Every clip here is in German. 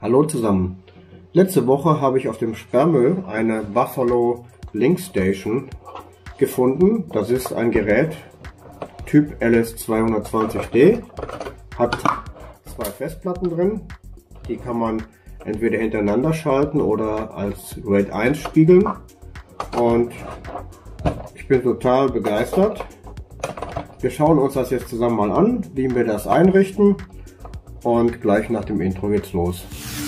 Hallo zusammen. Letzte Woche habe ich auf dem Sperrmüll eine Buffalo Link Station gefunden. Das ist ein Gerät Typ LS220D, hat zwei Festplatten drin, die kann man entweder hintereinander schalten oder als RAID 1 spiegeln, und ich bin total begeistert. Wir schauen uns das jetzt zusammen mal an, wie wir das einrichten, und gleich nach dem Intro geht's los.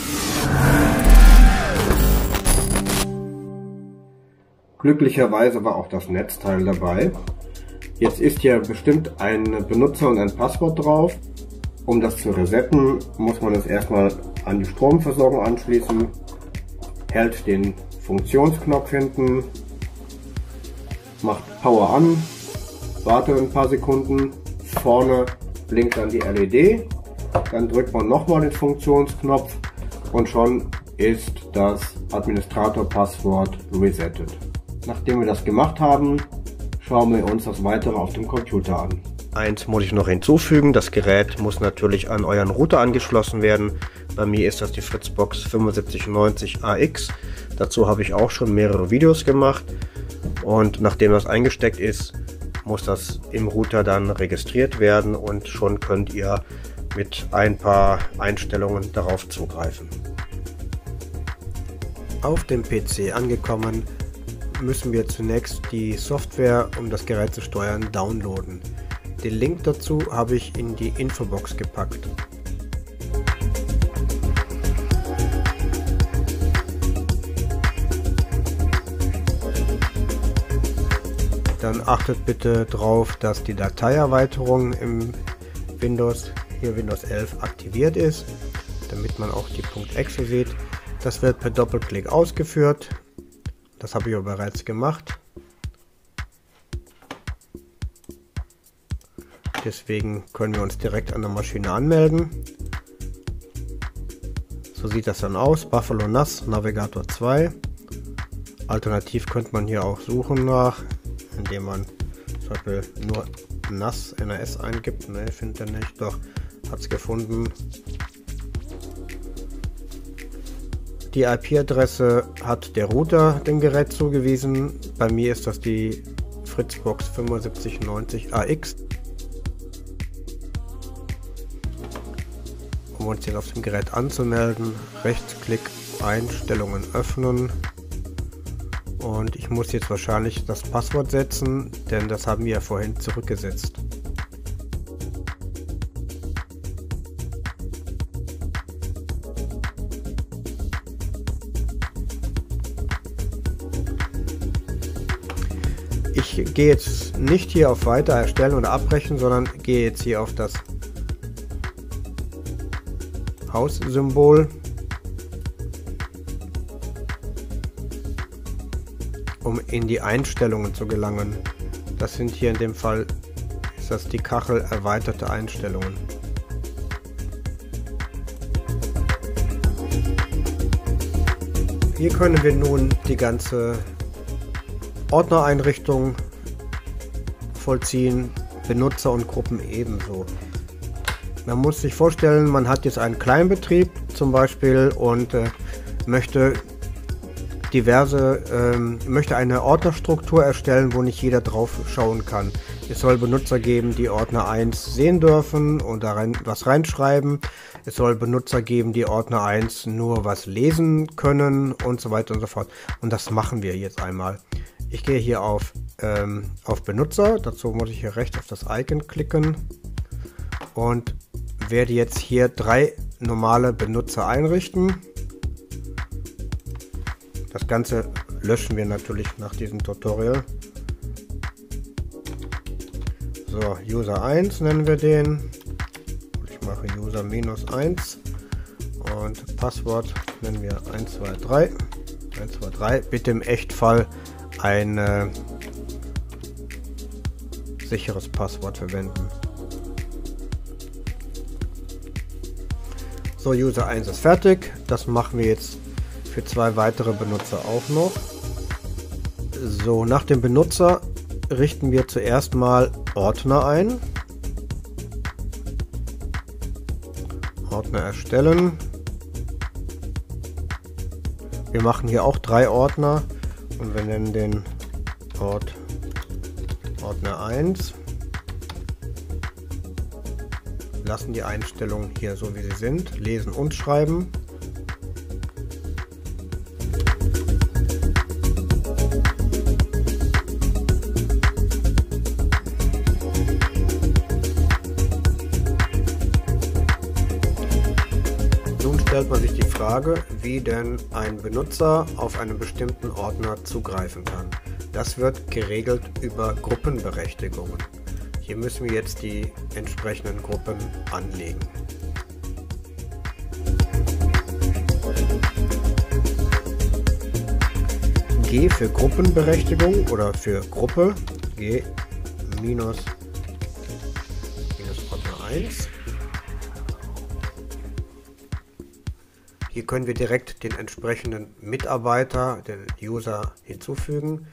Glücklicherweise war auch das Netzteil dabei. Jetzt ist hier bestimmt ein Benutzer und ein Passwort drauf. Um das zu resetten, muss man es erstmal an die Stromversorgung anschließen, hält den Funktionsknopf hinten, macht Power an, wartet ein paar Sekunden, vorne blinkt dann die LED, dann drückt man nochmal den Funktionsknopf und schon ist das Administrator-Passwort resettet. Nachdem wir das gemacht haben, schauen wir uns das Weitere auf dem Computer an. Eins muss ich noch hinzufügen: Das Gerät muss natürlich an euren Router angeschlossen werden. Bei mir ist das die Fritzbox 7590 AX. Dazu habe ich auch schon mehrere Videos gemacht, und nachdem das eingesteckt ist, muss das im Router dann registriert werden, und schon könnt ihr mit ein paar Einstellungen darauf zugreifen. Auf dem PC angekommen, müssen wir zunächst die Software, um das Gerät zu steuern, downloaden. Den Link dazu habe ich in die Infobox gepackt. Dann achtet bitte darauf, dass die Dateinerweiterung im Windows 11 aktiviert ist, damit man auch die .exe sieht. Das wird per Doppelklick ausgeführt. Das habe ich aber bereits gemacht. Deswegen können wir uns direkt an der Maschine anmelden. So sieht das dann aus. Buffalo NAS Navigator 2. Alternativ könnte man hier auch suchen nach, indem man zum Beispiel nur NAS eingibt. Ne, findet er nicht. Doch, hat es gefunden. Die IP-Adresse hat der Router dem Gerät zugewiesen. Bei mir ist das die Fritzbox 7590 AX. Um uns jetzt auf dem Gerät anzumelden, Rechtsklick, Einstellungen öffnen, und ich muss jetzt wahrscheinlich das Passwort setzen, denn das haben wir ja vorhin zurückgesetzt. Ich gehe jetzt nicht hier auf Weiter erstellen oder abbrechen, sondern gehe jetzt hier auf das Haussymbol, um in die Einstellungen zu gelangen. Das sind hier in dem Fall, ist das die Kachel erweiterte Einstellungen. Hier können wir nun die ganze Ordnereinrichtung vollziehen, Benutzer und Gruppen ebenso. Man muss sich vorstellen, man hat jetzt einen Kleinbetrieb zum Beispiel und möchte eine Ordnerstruktur erstellen, wo nicht jeder drauf schauen kann. Es soll Benutzer geben, die Ordner 1 sehen dürfen und da was reinschreiben. Es soll Benutzer geben, die Ordner 1 nur was lesen können und so weiter und so fort. Und das machen wir jetzt einmal. Ich gehe hier auf Benutzer, dazu muss ich hier rechts auf das Icon klicken und werde jetzt hier 3 normale Benutzer einrichten. Das Ganze löschen wir natürlich nach diesem Tutorial. So, User 1 nennen wir den. Ich mache User -1 und Passwort nennen wir 123. 123. Bitte im Echtfall ein sicheres Passwort verwenden. So, User 1 ist fertig. Das machen wir jetzt für 2 weitere Benutzer auch noch. So, nach dem Benutzer richten wir zuerst mal Ordner ein. Ordner erstellen. Wir machen hier auch 3 Ordner und wir nennen den Ordner 1. Lassen die Einstellungen hier so wie sie sind, lesen und schreiben. Nun stellt man sich die Frage, wie denn ein Benutzer auf einen bestimmten Ordner zugreifen kann. Das wird geregelt über Gruppenberechtigungen. Hier müssen wir jetzt die entsprechenden Gruppen anlegen. G für Gruppenberechtigung oder für Gruppe, G minus Ordner 1. Hier können wir direkt den entsprechenden Mitarbeiter, den User, hinzufügen.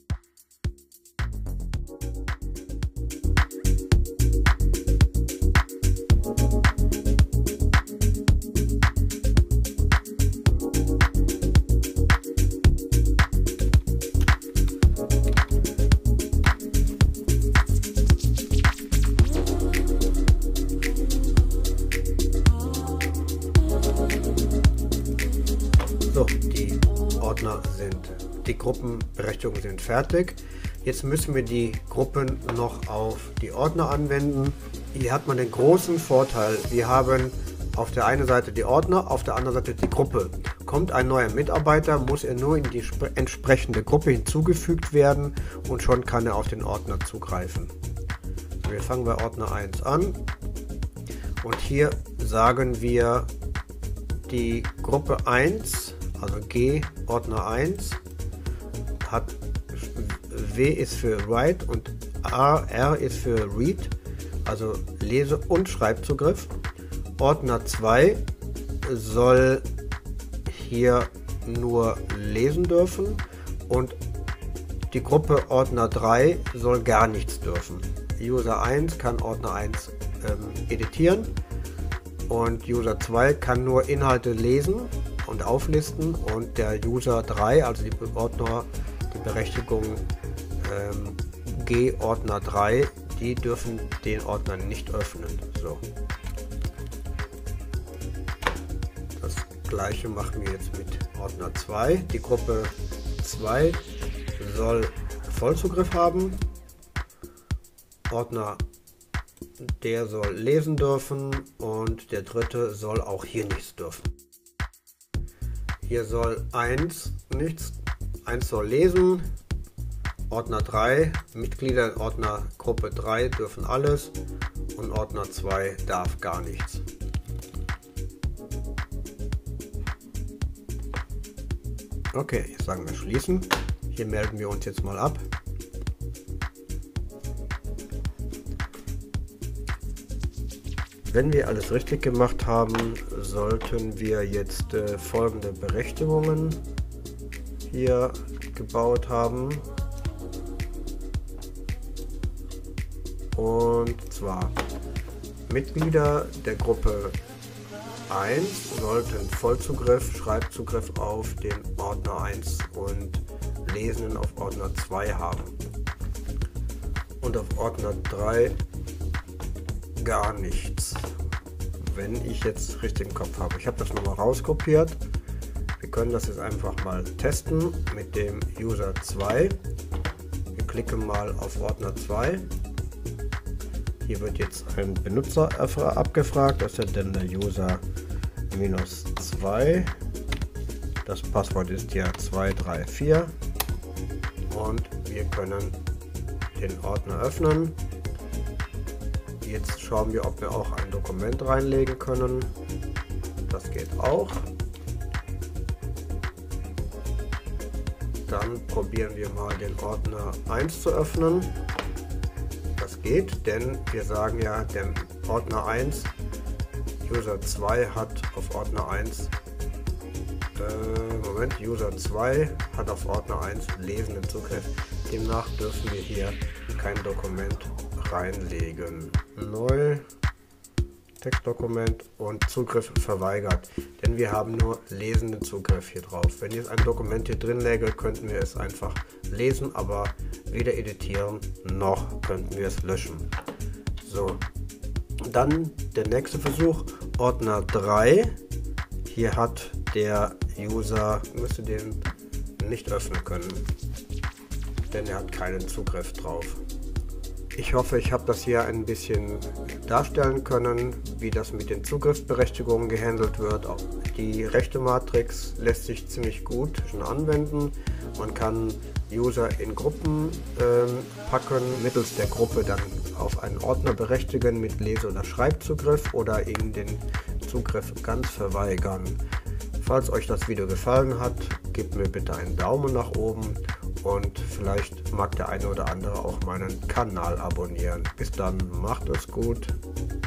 So, die Gruppenberechtigungen sind fertig. Jetzt müssen wir die Gruppen noch auf die Ordner anwenden. Hier hat man den großen Vorteil, wir haben auf der einen Seite die Ordner, auf der anderen Seite die Gruppe. Kommt ein neuer Mitarbeiter, muss er nur in die entsprechende Gruppe hinzugefügt werden und schon kann er auf den Ordner zugreifen. So, wir fangen bei Ordner 1 an und hier sagen wir die Gruppe 1, also G Ordner 1, hat W ist für Write und R ist für Read, also Lese- und Schreibzugriff. Ordner 2 soll hier nur lesen dürfen und die Gruppe Ordner 3 soll gar nichts dürfen. User 1 kann Ordner 1 editieren und User 2 kann nur Inhalte lesen und auflisten und der User 3, also die Berechtigung G Ordner 3, die dürfen den Ordner nicht öffnen. So. Das gleiche machen wir jetzt mit Ordner 2. Die Gruppe 2 soll Vollzugriff haben. Ordner, der soll lesen dürfen und der dritte soll auch hier nichts dürfen. Hier soll 1 nichts, 1 soll lesen, Ordner 3, Mitglieder in Ordner Gruppe 3 dürfen alles und Ordner 2 darf gar nichts. Okay, jetzt sagen wir schließen. Hier melden wir uns jetzt mal ab. Wenn wir alles richtig gemacht haben, sollten wir jetzt folgende Berechtigungen hier gebaut haben. Und zwar Mitglieder der Gruppe 1 sollten Vollzugriff, Schreibzugriff auf den Ordner 1 und Lesen auf Ordner 2 haben. Und auf Ordner 3 gar nichts, wenn ich jetzt richtig im Kopf habe. Ich habe das nochmal rauskopiert. Wir können das jetzt einfach mal testen mit dem User 2. Wir klicken mal auf Ordner 2. Hier wird jetzt ein Benutzer abgefragt, das ist denn der User -2. Das Passwort ist ja 234 und wir können den Ordner öffnen. Jetzt schauen wir, ob wir auch ein Dokument reinlegen können. Das geht auch. Dann probieren wir mal den Ordner 1 zu öffnen. Das geht, denn wir sagen ja, der Ordner 1, User 2 hat auf Ordner 1, User 2 hat auf Ordner 1 lesenden Zugriff. Demnach dürfen wir hier kein Dokument reinlegen. Neu Textdokument und Zugriff verweigert, denn wir haben nur lesenden Zugriff hier drauf. Wenn jetzt ein Dokument hier drin läge, könnten wir es einfach lesen, aber weder editieren noch könnten wir es löschen. So, dann der nächste Versuch, Ordner 3. Hier hat der User, müsste den nicht öffnen können, denn er hat keinen Zugriff drauf. Ich hoffe, ich habe das hier ein bisschen darstellen können, wie das mit den Zugriffsberechtigungen gehandelt wird. Auch die rechte Matrix lässt sich ziemlich gut schon anwenden. Man kann User in Gruppen packen, mittels der Gruppe dann auf einen Ordner berechtigen mit Lese- oder Schreibzugriff oder ihnen den Zugriff ganz verweigern. Falls euch das Video gefallen hat, gebt mir bitte einen Daumen nach oben und vielleicht mag der eine oder andere auch meinen Kanal abonnieren. Bis dann, macht es gut.